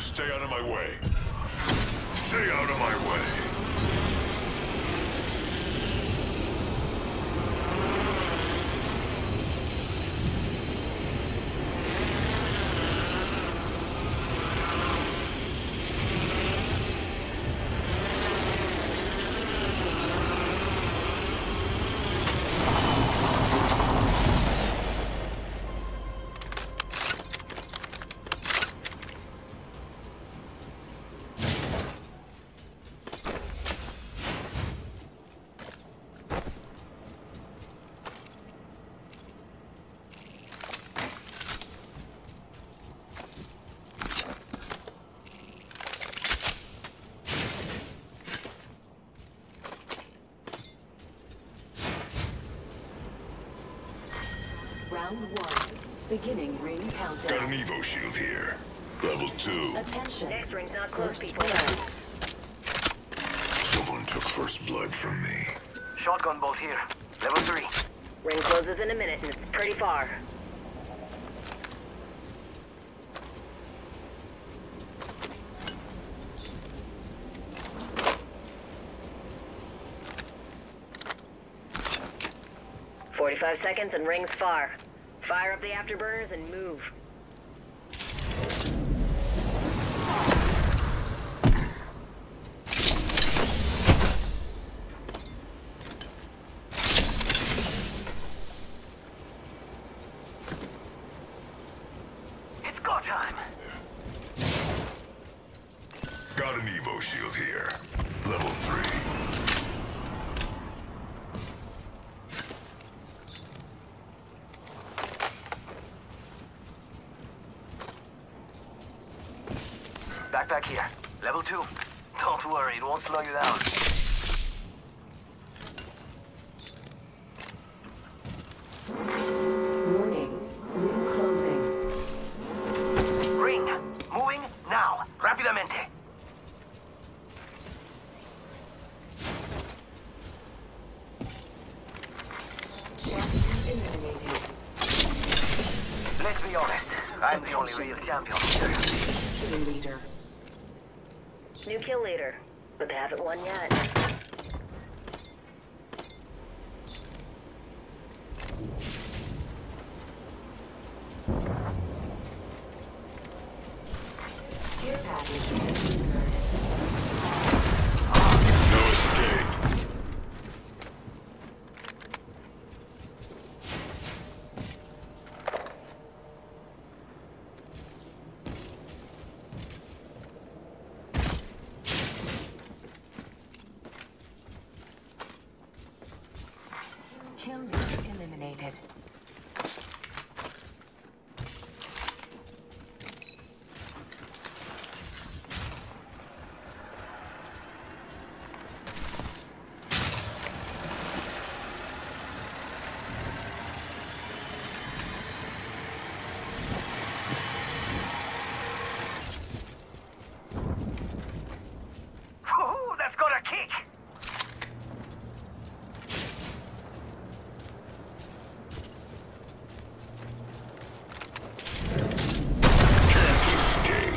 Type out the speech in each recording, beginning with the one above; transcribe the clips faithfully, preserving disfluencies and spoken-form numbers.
Just stay out of my way. Stay out of my way. Round one. Beginning ring countdown. Got an Evo shield here. Level two. Attention. Next ring's not close, First people. blood. Someone took first blood from me. Shotgun bolt here. Level three. Ring closes in a minute, and it's pretty far. Forty-five seconds and ring's far. Fire up the afterburners and move. It's go time. Got an Evo shield here. Level three. Backpack here. Level two. Don't worry, it won't slow you down. Warning. Ring closing. Ring. Moving now. Rapidamente. Eliminated. Let's be honest. I'm the only real champion here. Killing leader. New kill leader, but they haven't won yet. Care package delivered. No escape. Kill leader eliminated. Woohoo, that's got a kick. Escape.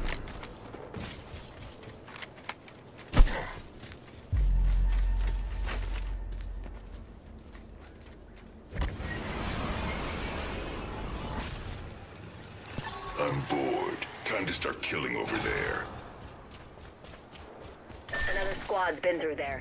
I'm bored. Time to start killing over there. Another squad's been through there.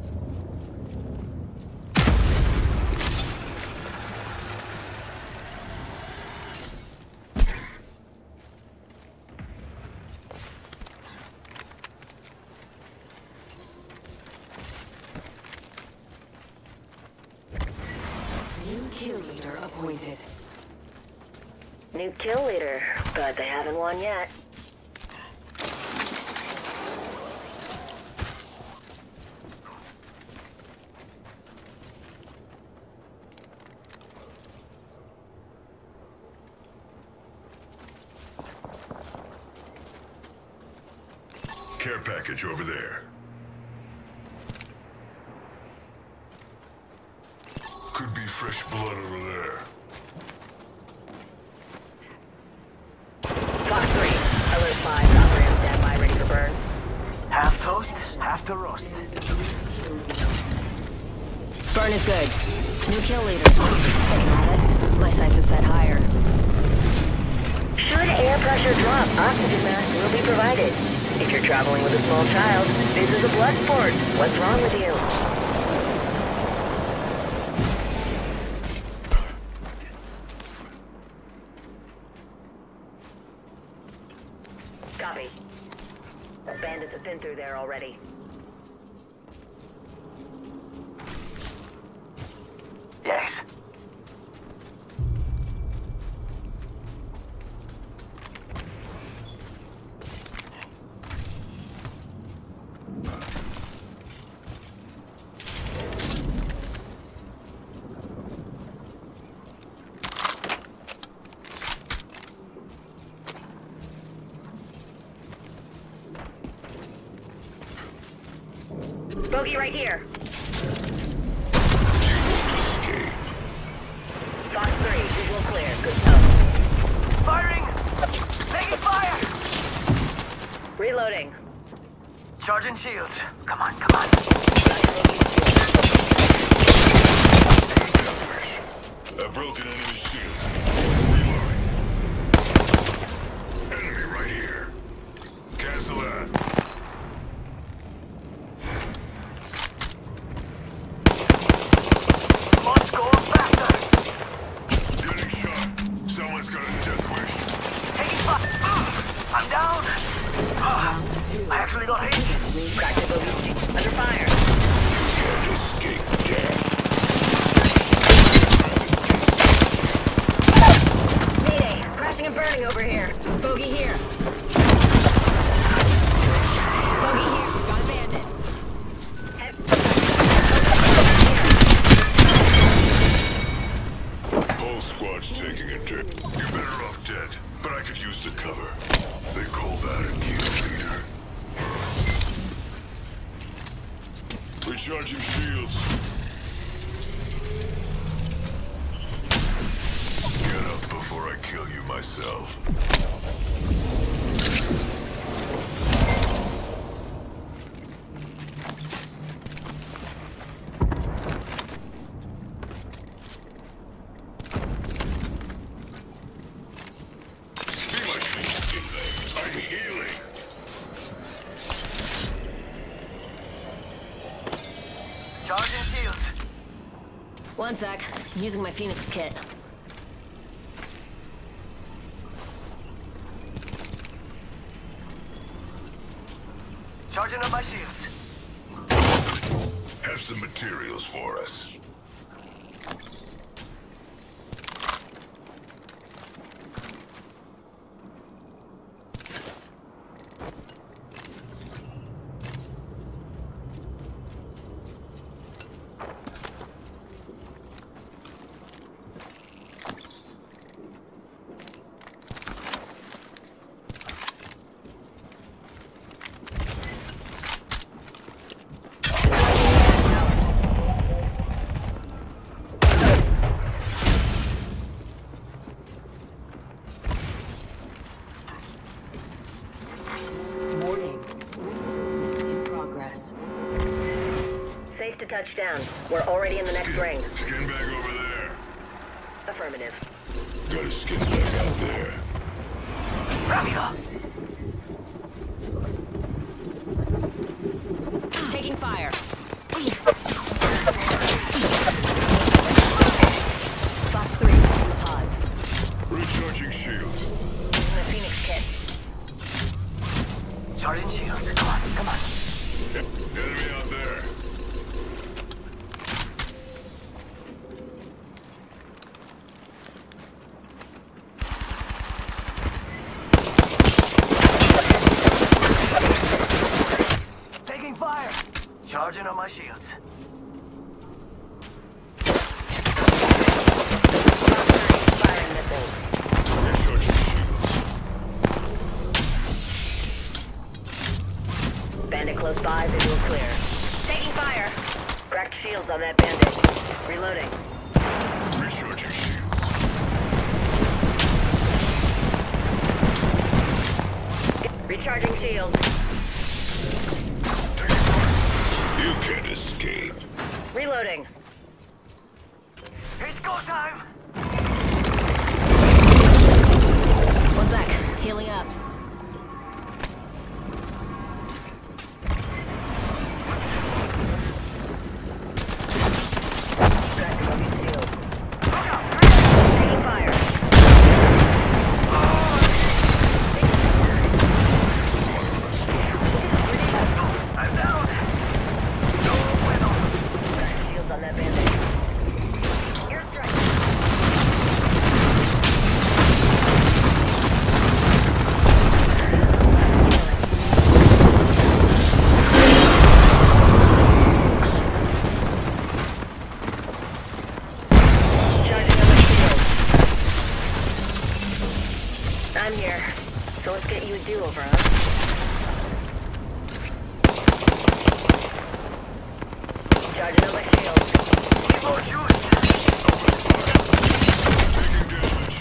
New kill leader appointed. New kill leader, but they haven't won yet. Care package over there. Could be fresh blood over there. Fox three, alert five, operator. After roast. Burn is good. New kill leader. Got it. My sights are set higher. Should air pressure drop, oxygen mask will be provided. If you're traveling with a small child, this is a blood sport. What's wrong with you? Copy. Bandits have been through there already. Yes. Bogey right here. Fox three, visual clear. Good stuff. Firing! Taking fire! Reloading. Charging shields. Come on, come on. A broken enemy shield. Reloading. Enemy right here. Cancel that. Let's go faster! Getting shot. Someone's got a death wish. Taking fire! I'm down! Ah, I actually got hit! Cracked it, Bogey. Under fire. Can't escape death. Mayday. Crashing and burning over here. Bogey here. Bogey here. Got a bandit. Head- Whole squad's taking a turn. You're better off dead, but I could use the cover. They call that a kill leader. Recharging shields. Get up before I kill you myself. Be my skin leg. I'm healing. Charging shields. One sec. I'm using my Phoenix kit. Charging up my shields. Have some materials for us. Warning. In progress. Safe to touch down. We're already in the next ring. Skin bag over there. Affirmative. Got a skin bag out there. Ramila! Taking fire. Fox three, in the pods. Recharging shields. Using the Phoenix kit. Charging shields. Come on, come on. Enemy out there. Taking fire! Charging on my shields. Firing missiles. Recharging shields. Bandit close by, visual clear. Taking fire! Cracked shields on that bandit. Reloading. Recharging shields. Recharging shield. Taking fire. It's go time! One sec. Healing up. Taking fire. I'm down! No bueno! Shields on that bandit. Airstrike. I'm here. So let's get you a do-over, huh? Charging up my shields. More juice! Taking damage.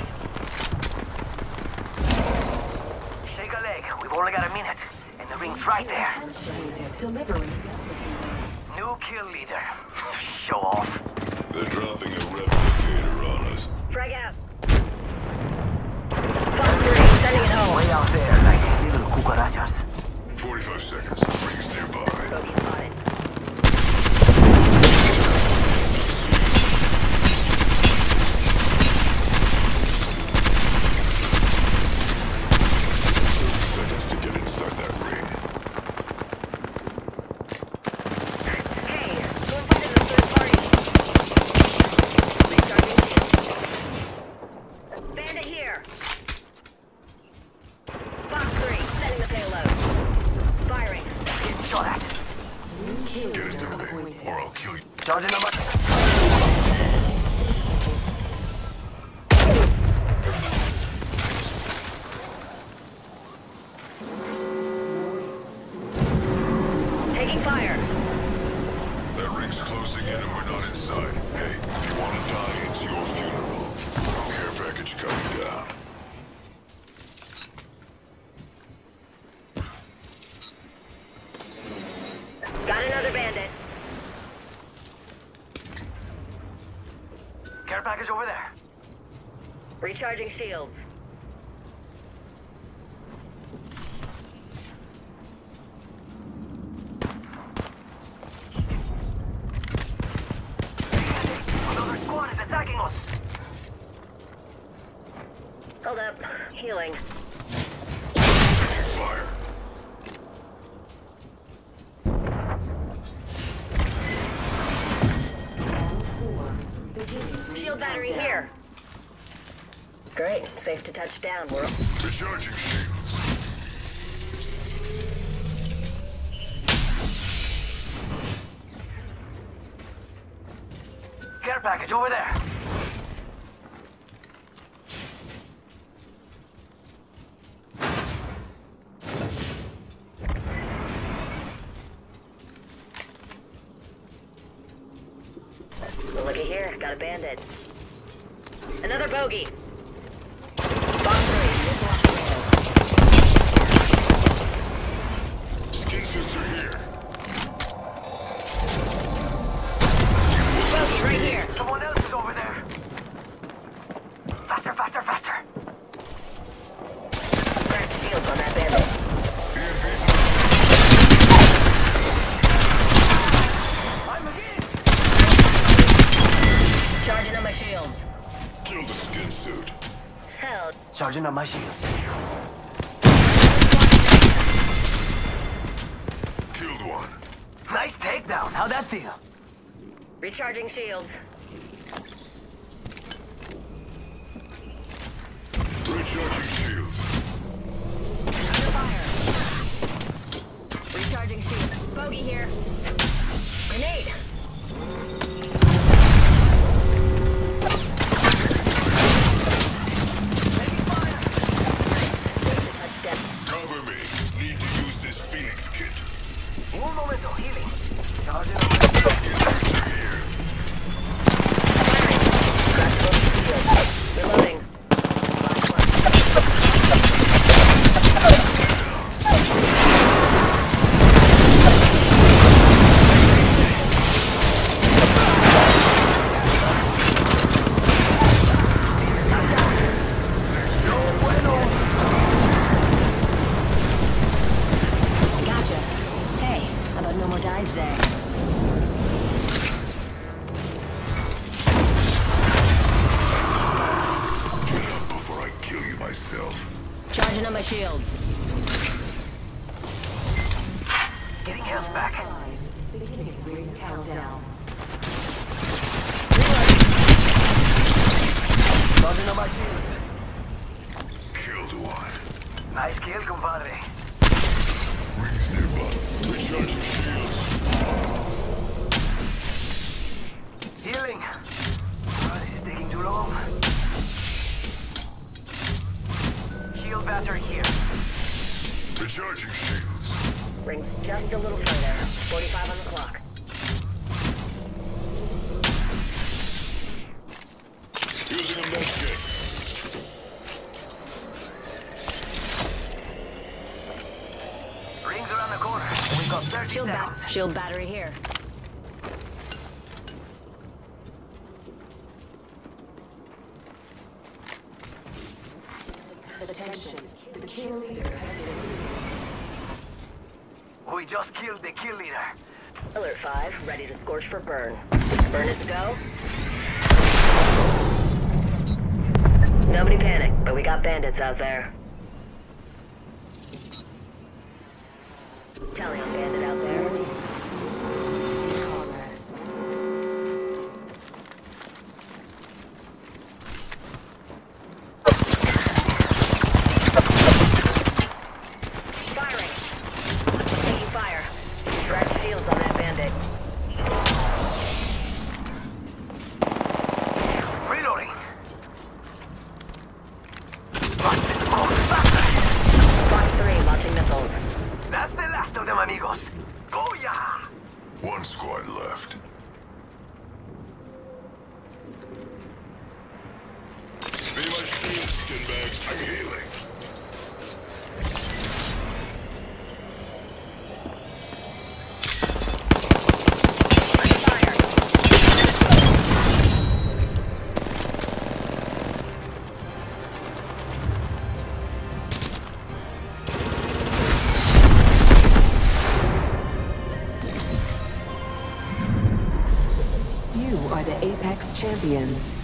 Shake a leg. We've only got a minute. And the ring's right there. Delivery. New kill leader. Show off. They're dropping a replicator on us. Frag out. Valkyrie, sending it home. Way out there, like little cucarachas. forty-five seconds. Rings nearby. Bogey spotted. Seconds to get inside that ring. Hey, go and find the third party. Recharging shield. Bandit here. Fox three, setting the payload. Firing. Get shot at. Kill Get into leader the ring, appointed. or I'll kill you. Charging number. Taking fire. That ring's closing in and we're not inside. Hey, if you want to die, it's your funeral. Care package coming down. Got another bandit. Care package over there. Recharging shields. Another squad is attacking us. Hold up. Healing. Fire. Shield battery here. Great. Safe to touch down. We're Recharging shields. Care package over there. looky here. Got a bandit. Another bogey. Bomb three. Missile off the rails. Skin suits are here. Bogey right here. Someone else is over there. Faster, faster, faster. Cracked shields on that bandit. I'm hit. Charging on my shields. Kill the skin suit. Hell. Charging on my shields. Killed one. Nice takedown. How'd that feel? Recharging shields. Recharging shields. Under fire. Recharging shields. Bogey here. Grenade. Taking fire. Touchdown. Cover me. Need to use this Phoenix kit. Un momento, healing. Charging on my Cracked both shields. Reloading. shields. Getting health back. Five. Beginning ring countdown. Charging on my shield. Killed one. Nice kill, compadre. Rings nearby. Recharging shields. Healing. Oh, this is taking too long. Shield battery here. Recharging shields. Rings just a little further. forty-five on the clock. Using a med kit. Rings around the corner. We've got thirty Shield, ba seconds. shield battery here. Attention. The kill leader has been eliminated. We just killed the kill leader. Alert five, ready to scorch for burn. Burn is a go. Nobody panic, but we got bandits out there. Tally on bandit out there. Progress. Firing. Taking fire. Direct shields on that bandit. Reloading. Oh, faster. Fox three launching missiles. That's the last of them, amigos. Goya! One squad left. Be my shield, skinbag. I'm healing. You are the Apex champions.